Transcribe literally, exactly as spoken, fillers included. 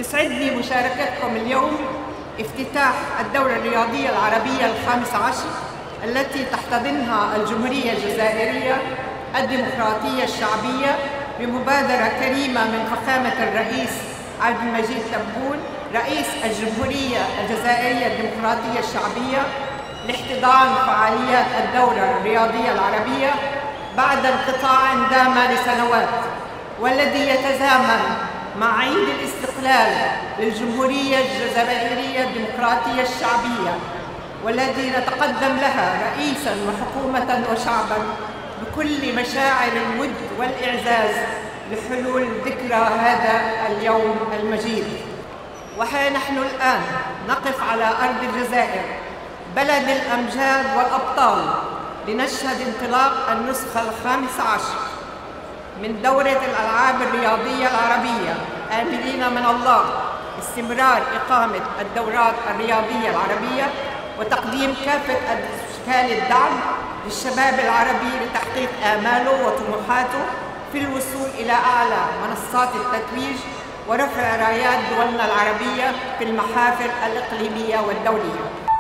يسعدني مشاركتكم اليوم افتتاح الدورة الرياضية العربية الخامسة عشر التي تحتضنها الجمهورية الجزائرية الديمقراطية الشعبية بمبادرة كريمة من فخامة الرئيس عبد المجيد تبون رئيس الجمهورية الجزائرية الديمقراطية الشعبية لاحتضان فعاليات الدورة الرياضية العربية بعد انقطاع دام لسنوات، والذي يتزامن مع عيد الاستقلال للجمهورية الجزائرية الديمقراطية الشعبية، والذي نتقدم لها رئيساً وحكومة وشعباً بكل مشاعر الود والإعزاز لحلول ذكرى هذا اليوم المجيد. وها نحن الآن نقف على أرض الجزائر بلد الأمجاد والأبطال لنشهد انطلاق النسخة الخامسة عشر من دورة الألعاب الرياضية العربية، آملين من الله استمرار إقامة الدورات الرياضية العربية وتقديم كافة أشكال الدعم للشباب العربي لتحقيق آماله وطموحاته في الوصول إلى أعلى منصات التتويج ورفع رايات دولنا العربية في المحافل الإقليمية والدولية.